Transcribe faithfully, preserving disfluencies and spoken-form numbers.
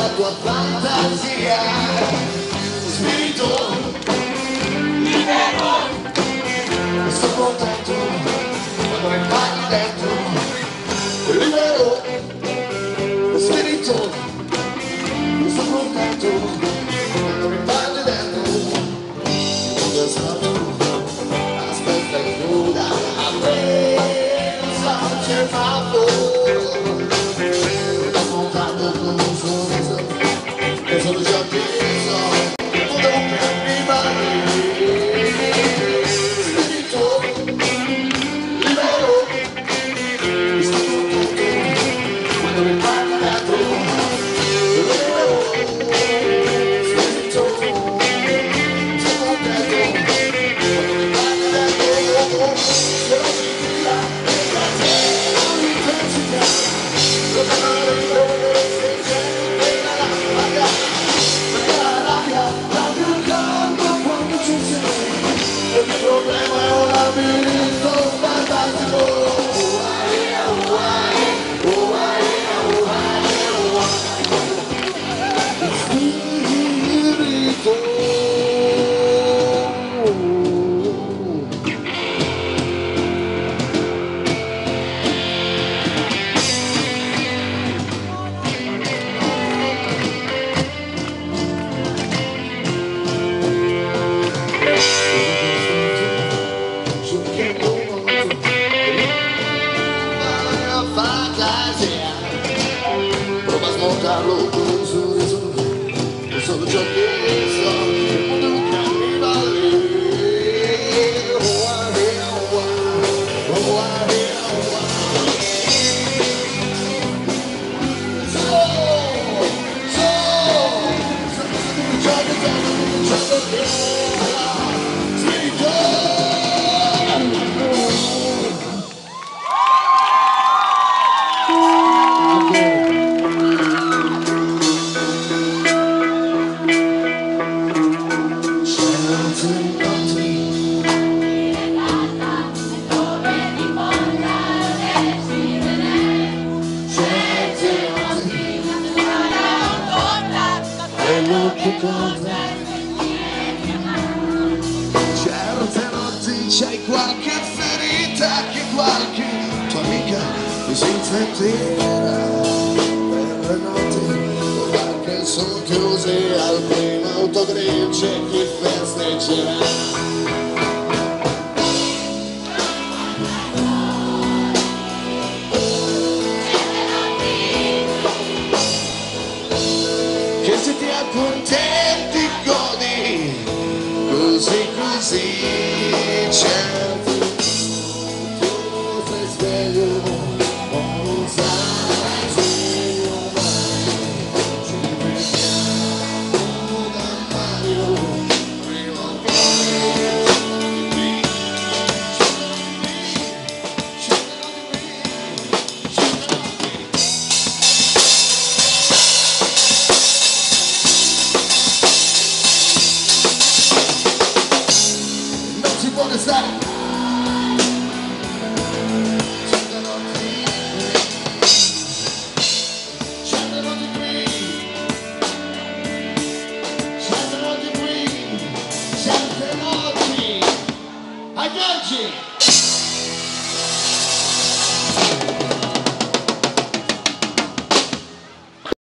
la tua fantasia, spirito libero, sto contento quando mi parli dentro, libero, spirito, sto contento quando mi parli dentro, non so tu, aspetta che chiuda a me, non c'è favore. Sono già chiuso, non prima spirito libero, mi sto contento quando mi parla dentro, libero, spirito, mi sto contento quando mi parla dentro, però si tira e da te l'intensità, lo canale di dove sei già nella rabbia. Il problema è un labirinto fantastico. Spirito. Prova a smontarlo con un sorriso, è solo ciò che so, il mondo non cammina lì. Oh, ah, eh, oh, ah, oh, ah, eh, oh, ah. So, so, so, ciò che so, ciò che so, spirito. Certe notti c'hai qualche ferita che qualche tua amica disinfetterà per le notti, qualche socchiuse al primo autogrill c'è chi festeggerà. Che se ti accontenti godi così così, certo tu sei sveglio, non sai se mai ci vediamo da Mario, prima o poi scendere di qui, scendere di qui, scendere di qui. Si può restare, scendono qui, scendono di qui, scendono di qui, scendono qui, agganci!